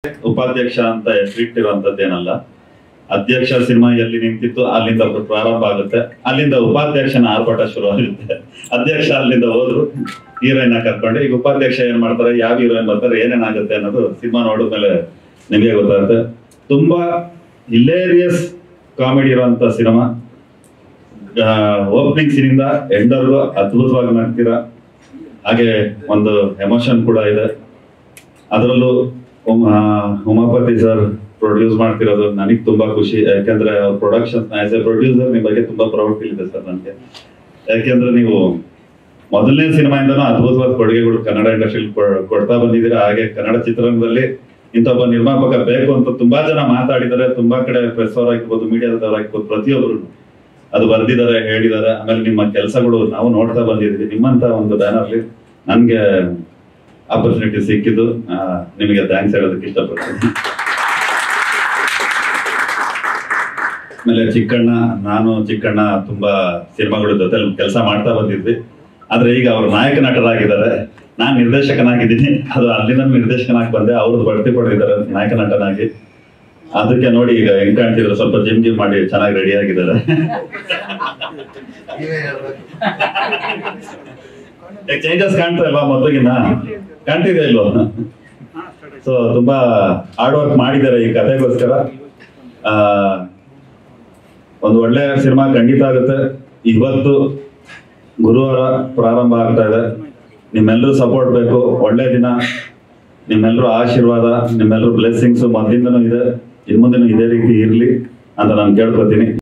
ಉಪಾಧ್ಯಕ್ಷ ಅಂತ ಹೆಸರಿಟ್ಟಿರುವಂತದ್ದೇನಲ್ಲ. ಅಧ್ಯಕ್ಷ ಸಿನಿಮಾ ಎಲ್ಲಿ ನಿಂತಿತ್ತು ಅಲ್ಲಿಂದ ಪ್ರಾರಂಭ ಆಗುತ್ತೆ, ಅಲ್ಲಿಂದ ಉಪಾಧ್ಯಕ್ಷನ ಆರ್ಭಟ ಶುರು ಆಗುತ್ತೆ. ಅಧ್ಯಕ್ಷ ಅಲ್ಲಿಂದ ಹೋದ್ರು, ಹೀರೋಯಿನ್ ಕರ್ಕೊಂಡು ಈಗ ಉಪಾಧ್ಯಕ್ಷ ಏನ್ ಮಾಡ್ತಾರೆ, ಯಾವ ಹೀರೋಯಿನ್ ಬರ್ತಾರೆ, ಏನೇನಾಗುತ್ತೆ ಅನ್ನೋದು ಸಿನಿಮಾ ನೋಡಿದ್ಮೇಲೆ ನಿಮಗೆ ಗೊತ್ತಾಗುತ್ತೆ. ತುಂಬಾ ಹಿಲೇರಿಯಸ್ ಕಾಮಿಡಿ ಇರುವಂತ ಸಿನಿಮಾ. ಓಪನಿಂಗ್ ಸೀನಿಂದ ಎಂಡರ್ಗೂ ಅದ್ಭುತವಾಗಿ ನಗ್ತೀರಾ. ಹಾಗೆ ಒಂದು ಎಮೋಷನ್ ಕೂಡ ಇದೆ. ಅದರಲ್ಲೂ ಉಮಾಪತಿ ಸರ್ ಪ್ರೊಡ್ಯೂಸ್ ಮಾಡ್ತಿರೋದು ನನಗೆ ತುಂಬಾ ಖುಷಿ. ಯಾಕೆಂದ್ರೆ ಅವ್ರ ಪ್ರೊಡಕ್ಷನ್ ಆಸ್ ಎ ಪ್ರೊಡ್ಯೂಸರ್ ನಿಮ್ ಬಗ್ಗೆ ತುಂಬಾ ಪ್ರೌಡ್ ಫೀಲ್ ಇದೆ ಸರ್ ನನಗೆ. ಯಾಕೆಂದ್ರೆ ನೀವು ಮೊದಲನೇ ಸಿನಿಮಾಯಿಂದನೂ ಅದ್ಭುತವಾದ ಕೊಡುಗೆಗಳು ಕನ್ನಡ ಇಂಡಸ್ಟ್ರಿಯಲ್ಲಿ ಕೊಡ್ತಾ ಬಂದಿದ್ದೀರಾ. ಹಾಗೆ ಕನ್ನಡ ಚಿತ್ರರಂಗದಲ್ಲಿ ಇಂಥೊಬ್ಬ ನಿರ್ಮಾಪಕ ಬೇಕು ಅಂತ ತುಂಬಾ ಜನ ಮಾತಾಡಿದ್ದಾರೆ. ತುಂಬಾ ಕಡೆ ಪ್ರೆಸ್ ಅವರಾಗಿರ್ಬೋದು, ಮೀಡಿಯಾದವರಾಗಿರ್ಬೋದು, ಪ್ರತಿಯೊಬ್ರು ಅದು ಬರ್ದಿದ್ದಾರೆ, ಹೇಳಿದ್ದಾರೆ. ಆಮೇಲೆ ನಿಮ್ಮ ಕೆಲಸಗಳು ನಾವು ನೋಡ್ತಾ ಬಂದಿದ್ವಿ. ನಿಮ್ಮಂತ ಒಂದು ಬ್ಯಾನರ್ಲಿ ನನ್ಗೆ ಆಪರ್ಚುನಿಟಿ ಸಿಕ್ಕಿದ್ದು, ನಿಮಗೆ ಥ್ಯಾಂಕ್ಸ್ ಹೇಳೋದಕ್ಕೆ ಇಷ್ಟಪಡ್ತೀನಿ. ಆಮೇಲೆ ಚಿಕ್ಕಣ್ಣ ತುಂಬಾ ಸಿನಿಮಾಗಳ ಜೊತೆ ಕೆಲಸ ಮಾಡ್ತಾ ಬಂದಿದ್ವಿ. ಆದ್ರೆ ಈಗ ಅವ್ರ ನಾಯಕ ನಟರಾಗಿದ್ದಾರೆ, ನಾನ್ ನಿರ್ದೇಶಕನಾಗಿದ್ದೀನಿ. ಅದು ಅಲ್ಲಿಂದ ನಿರ್ದೇಶಕನಾಗಿ ಬಂದೆ, ಅವ್ರದ್ದು ಬಡ್ತಿ ಪಡೆದಿದ್ದಾರೆ ನಾಯಕ ನಟನಾಗಿ. ಅದಕ್ಕೆ ನೋಡಿ ಈಗ ಹೆಂಗ್ ಕಾಣ್ತಿದ್ರು, ಸ್ವಲ್ಪ ಜಿಮ್ ಮಾಡಿ ಚೆನ್ನಾಗಿ ರೆಡಿ ಆಗಿದ್ದಾರೆ. ಚೇಂಜಸ್ ಕಾಣ್ತಾ ಇಲ್ವಾ? ಮೊದಲಿಗಿನ್ನ ಕಾಣ್ತಿದೆ ಇಲ್ವೋ? ಸೊ ತುಂಬಾ ಹಾರ್ಡ್ ವರ್ಕ್ ಮಾಡಿದ್ದಾರೆ ಈ ಕಥೆಗೋಸ್ಕರ. ಒಂದು ಒಳ್ಳೆ ಸಿನಿಮಾ ಖಂಡಿತ ಆಗುತ್ತೆ. ಇವತ್ತು ಗುರುವಾರ ಪ್ರಾರಂಭ ಆಗ್ತಾ ಇದೆ. ನಿಮ್ಮೆಲ್ಲರೂ ಸಪೋರ್ಟ್ ಬೇಕು. ಒಳ್ಳೆ ದಿನ, ನಿಮ್ಮೆಲ್ಲರೂ ಆಶೀರ್ವಾದ, ನಿಮ್ಮೆಲ್ಲರೂ ಬ್ಲೆಸ್ಸಿಂಗ್ಸ್ ಮೊದಲಿಂದನೂ ಇದೆ, ಇನ್ಮುಂದೆನೂ ಇದೇ ರೀತಿ ಇರ್ಲಿ ಅಂತ ನಾನು ಕೇಳ್ಕೊತೀನಿ.